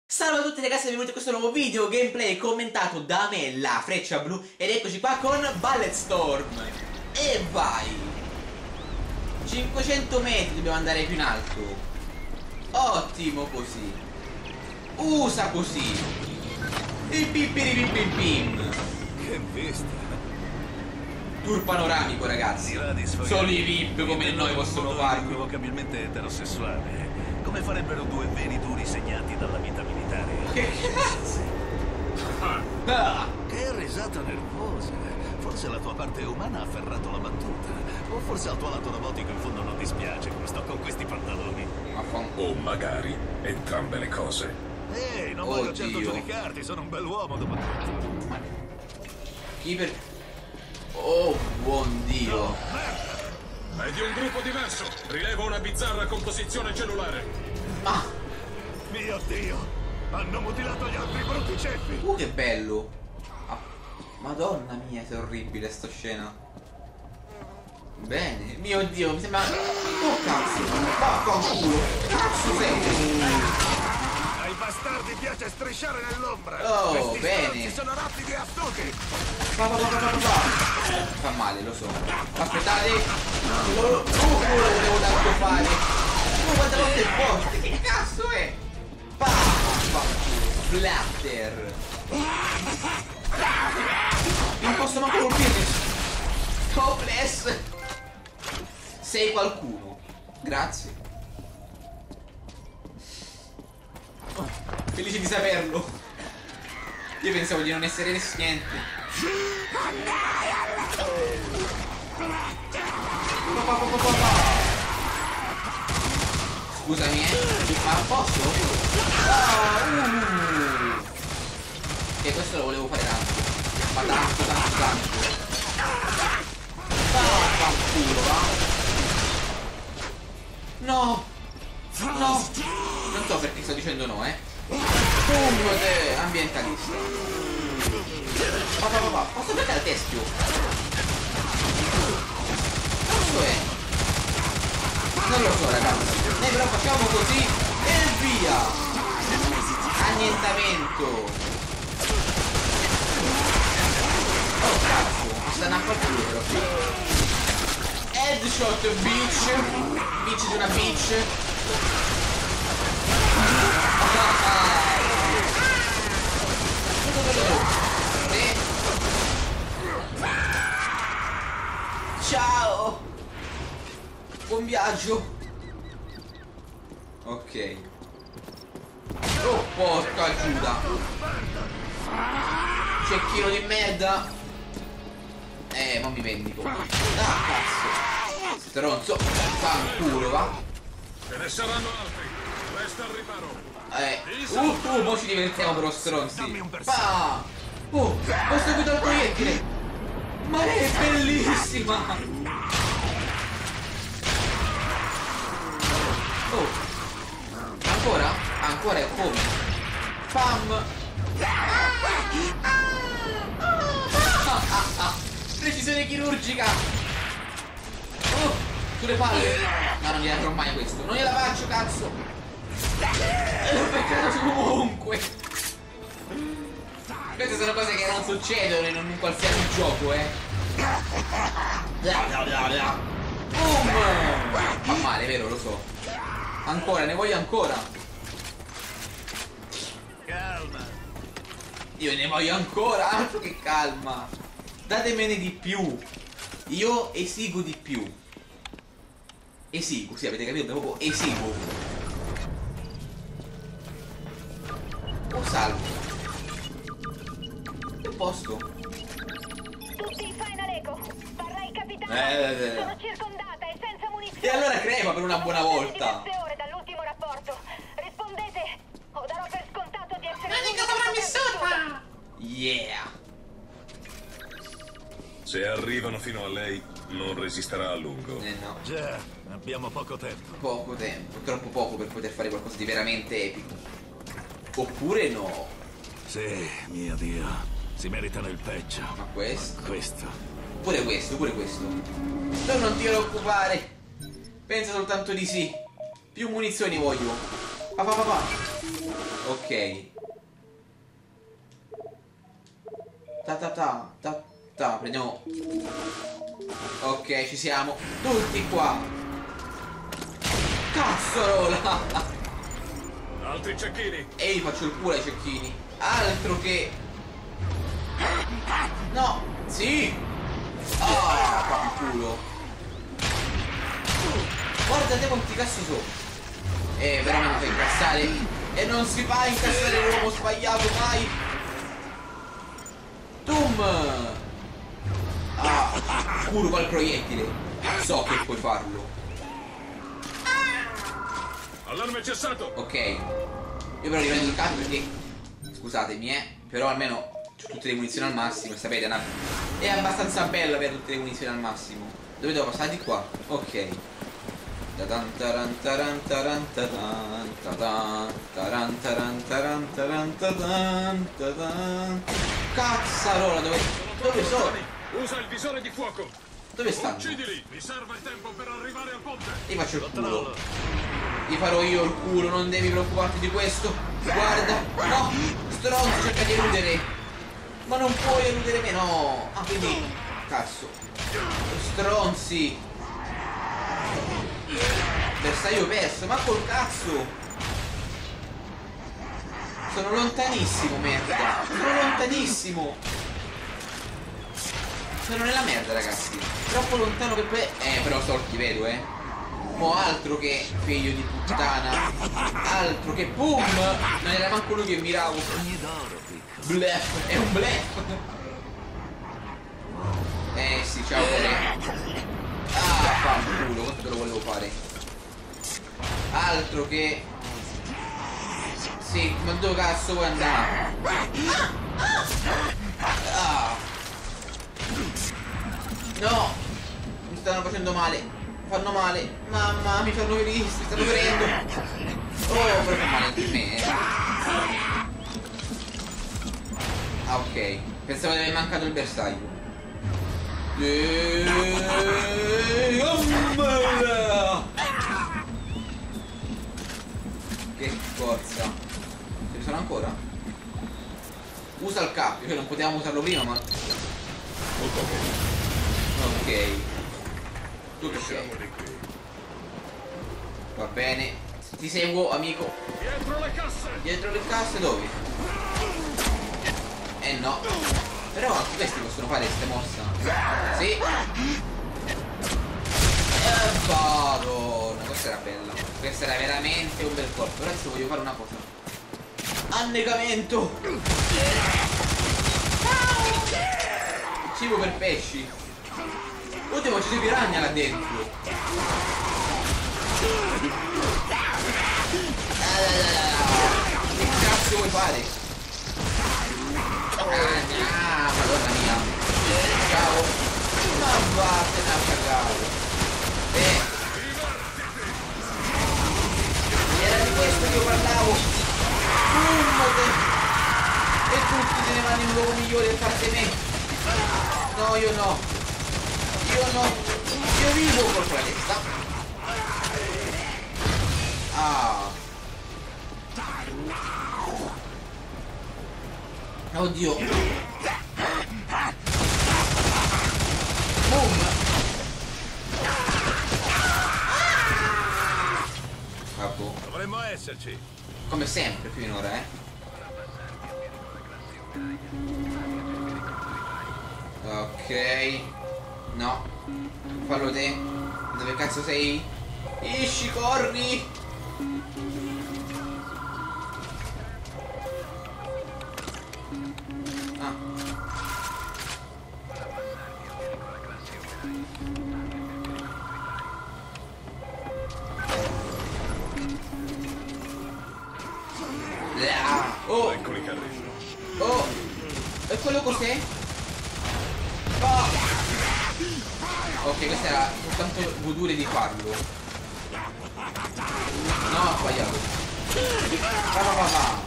Salve a tutti ragazzi e benvenuti in questo nuovo video gameplay commentato da me, la Freccia Blu. Ed eccoci qua con Bulletstorm. E vai! 500 metri dobbiamo andare più in alto. Ottimo così. Usa così. Pim. Che vista! Tour panoramico ragazzi. Solo i VIP come noi possono farlo. Provocabilmente eterosessuale. Come farebbero due veri duri segnati dalla vita militare. Che cazzo? Ah. Che risata nervosa. Forse la tua parte umana ha afferrato la battuta. O forse al tuo lato robotico in fondo non dispiace come sto con questi pantaloni. O magari entrambe le cose. Ehi, non voglio certo giudicarti, sono un bell'uomo dopo tutto. Chi per... Oh, buon Dio. È di un gruppo diverso. Rilevo una bizzarra composizione cellulare. Ma... Mio Dio! Hanno mutilato gli altri brutti ceppi! Che bello. Ah, Madonna mia, che orribile sta scena. Bene. Mio Dio, mi sembra... Oh cazzo. Vaffanculo. Cazzo sei? Ai bastardi piace strisciare nell'ombra! Oh, questi bene. stronzi sono rapidi e astuti! Fa male, lo so. Aspettate. Lo volevo tanto fare. Oh, quante volte è forte. Che cazzo è? Splatter. Non posso manco colpirmi. Hopeless. Sei qualcuno. Grazie. Felice di saperlo. Io pensavo di non essere niente. Scusami, ma posso? E questo lo volevo fare tanto. Ma tanto. Vaffanculo, va? No! Non so perché sto dicendo no, ambientalista. Posso beccare il teschio? Questo è? Non lo so ragazzi. Noi però facciamo così e via. Annientamento. Oh cazzo, mi stanno a far culo però qui. Headshot bitch. Bitch di una bitch. Ciao. Buon viaggio. Ok. Oh porca Giuda. Cecchino di merda. Ma mi vendico. Ah cazzo. Stronzo. Fanculo va. Ce ne saranno altri. Resta al riparo. Mo ci divertiamo però stronzi. Oh, ho seguito il proiettile. Ma è bellissima. Oh. Ancora è come? Pam. Precisione chirurgica. Oh, sulle palle. No, non gliela farò mai questo. Non gliela faccio, cazzo. Perché ovunque. Queste sono cose che non succedono in un qualsiasi gioco, Boom! Fa male, vero, lo so. Ancora, ne voglio ancora. Calma! Io ne voglio ancora, altro che calma. Datemene di più. Io esigo di più. Esigo, sì, avete capito? Proprio esigo. Oh, salvo. Che posto? Tutti in Final Echo. Parrai capitano. Sono circondata e senza munizioni. E allora crepa per una buona volta. Diverse ore dall'ultimo rapporto. Rispondete o darò per scontato di essere sopravvissuta. Yeah. Se arrivano fino a lei, non resisterà a lungo. No. Già, abbiamo poco tempo. Poco tempo, troppo poco per poter fare qualcosa di veramente epico. Oppure no. Sì, mio Dio. Si meritano il peggio. Ma questo? Questo. Pure questo. Tu non ti preoccupare. Pensa soltanto di sì. Più munizioni voglio. Ok. Prendiamo. Ok, ci siamo. Tutti qua. Cazzarola. Altri cecchini. E gli faccio il culo ai cecchini. Altro che. No. Sì. Ah, fa il culo. Guardate quanti cazzo sono. Però mi fa incassare. E non si fa incassare l'uomo sbagliato mai. Tum. Ah, culo col proiettile. So che puoi farlo. Allarme cessato. Ok. Io però riprendo il capo perché, scusatemi, però almeno ho tutte le munizioni al massimo. Sapete, è abbastanza bello avere tutte le munizioni al massimo. Dove devo passare? Di qua. Ok. Cazzarola, dove sono? Usa il visore di fuoco. Dove stanno? Uccidili. Mi serve il tempo per arrivare al ponte. Gli faccio il culo. Gli farò io il culo, non devi preoccuparti di questo. Guarda. No, stronzo, cerca di eludere. Ma non puoi eludere me, no. Ah, quindi cazzo. Stronzi. Bersaglio perso, ma col cazzo. Sono lontanissimo, merda. Sono lontanissimo. Sono nella merda, ragazzi. Troppo lontano che poi. Però solchi vedo, Mo altro che figlio di puttana. Altro che boom. Non era manco lui che miravo. Bluff, è un bluff. Sì, ciao te. Ah, fanculo, quanto te lo volevo fare. Altro che. Sì, ma dove cazzo vuoi andare? Ah. No, mi stanno facendo male. Fanno male. Mamma, mi fanno venire, mi stanno venendo. Oh, però fa male anche me, Ah, ok. Pensavo di aver mancato il bersaglio. Che forza. Ce ne sono ancora? Usa il cappio, che non potevamo usarlo prima, ma. Ok. Tu che sei? Va bene. Ti seguo, amico. Dietro le casse. Dietro le casse dove? No. Però anche questi possono fare queste mossa. Sì. Madonna, questa era bella. Questa era veramente un bel colpo. Però adesso voglio fare una cosa. Annegamento. Cibo per pesci. Ultimo ci si piragna là dentro. Che cazzo vuoi fare? Madonna mia. Ciao. Ma vattene a cagare. Era di questo che io parlavo. E tutti se ne vanno in un luogo migliore a parte me. No, io no. Io no. Io vivo con la testa. Ah. Oddio. Boom. Vabbè. Dovremmo esserci. Come sempre finora, Ok. No. Fallo te. Dove cazzo sei? Isci, corri. Oh! Eccoli che arrivano. Oh! E quello cos'è? Oh! Ok, questo era soltanto godure di farlo. No, ho sbagliato. Va.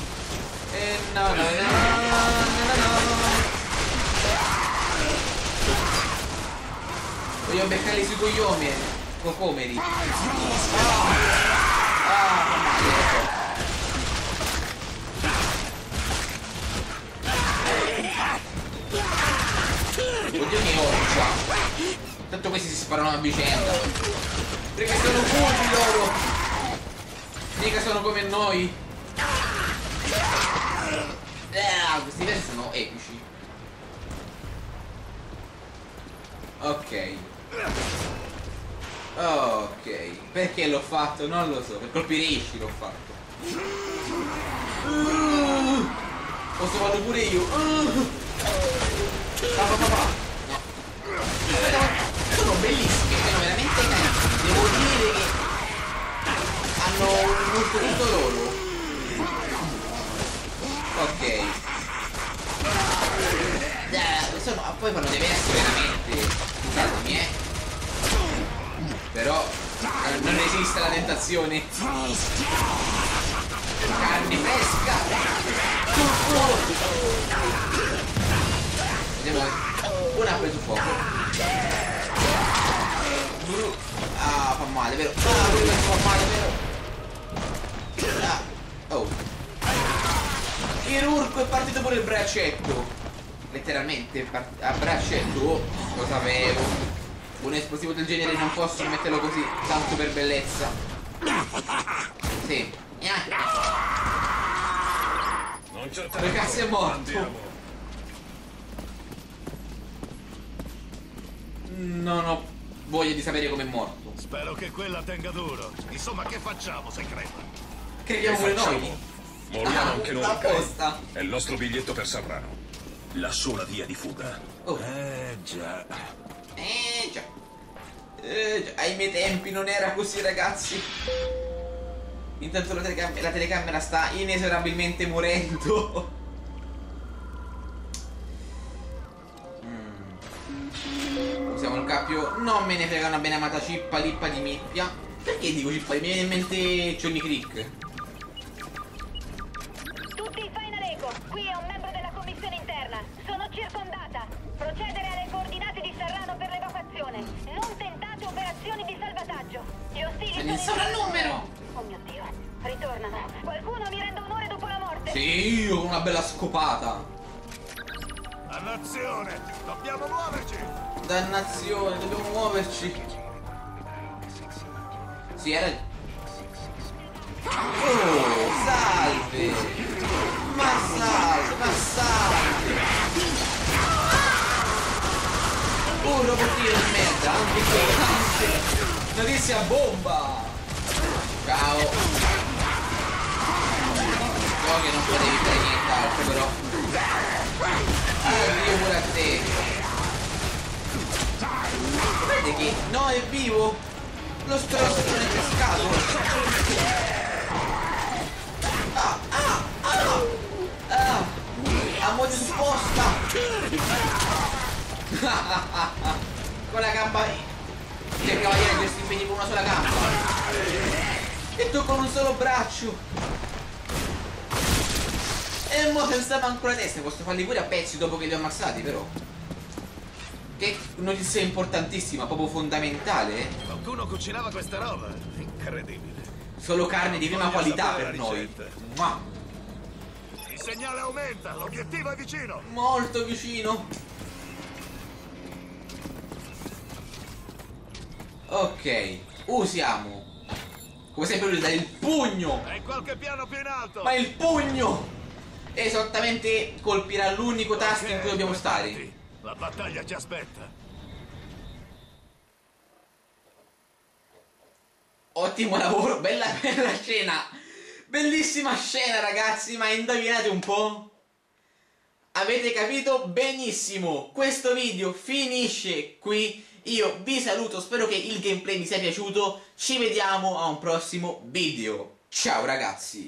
Voglio beccarli sui coglioni. Cocomeri. Fa male. Tanto questi si sparano a vicenda. Perché sono furbi loro. Mica sono come noi. Questi versi sono epici. Ok. Ok. Perché l'ho fatto? Non lo so. Per colpire Ishi l'ho fatto. Posso farlo pure io. No. Sono bellissimi, sono veramente carini. Devo dire che hanno un gusto tutto loro. Ok. Poi fanno dei versi veramente. Scusatemi, però non resiste alla tentazione. Carne fresca. Vediamo. Una ha preso fuoco. Fa male, vero? Quello fa male, vero? Oh. Chirurgo è partito pure il braccetto. Letteralmente a braccetto. Oh, lo sapevo. Un esplosivo del genere non posso metterlo così, tanto per bellezza. Sì. Non c'è Dove cazzo è morto? Non ho voglia di sapere come è morto. Spero che quella tenga duro. Insomma, che facciamo se crema? Crediamo pure noi. Moriamo anche noi. Apposta. È il nostro biglietto per Serrano. La sola via di fuga. Oh. Già. Già. Ai miei tempi non era così, ragazzi. Intanto la telecamera sta inesorabilmente morendo. Usiamo il cappio. Non me ne frega una benamata cippa lippa di mippia. Perché dico cippa? Mi viene in mente Johnny Crick. Tutti in Final Echo. Qui è un membro della commissione interna. Sono circondata. Procedere alle coordinate di Serrano per l'evacuazione. Non tentate operazioni di salvataggio. Gli ostili Se ne sono il numero. Oh mio Dio. Ritornano. Qualcuno mi renda onore dopo la morte. Sì, io con una bella scopata. Dannazione! Dobbiamo muoverci! Dannazione, dobbiamo muoverci. Sì, era... Oh, salve! Ma salve, ma salve! Un robottino di merda, anche quello. Notizia bomba! Ciao! So che non potevi fare nient'altro, però. Addio pure a te! Vedi che... No, è vivo! Lo stronzo non è pescato! A modo supposta! Con la gamba... Che il cavaliere questi impegni con una sola gamba! E tu con un solo braccio! E mo pensavo ancora la testa, posso farli pure a pezzi dopo che li ho ammazzati, però. Che notizia importantissima, proprio fondamentale. Qualcuno cucinava questa roba? Incredibile. Solo carne di prima qualità per noi. Ma Il segnale aumenta, l'obiettivo è vicino. molto vicino. Ok, usiamo. Come sempre lui dà il pugno. È qualche piano più in alto. Ma il pugno esattamente colpirà l'unico tasto in cui dobbiamo stare. La battaglia ci aspetta. Ottimo lavoro, bella scena. Bellissima scena, ragazzi, ma indovinate un po'? Avete capito benissimo. Questo video finisce qui. Io vi saluto, spero che il gameplay vi sia piaciuto. Ci vediamo a un prossimo video. Ciao ragazzi.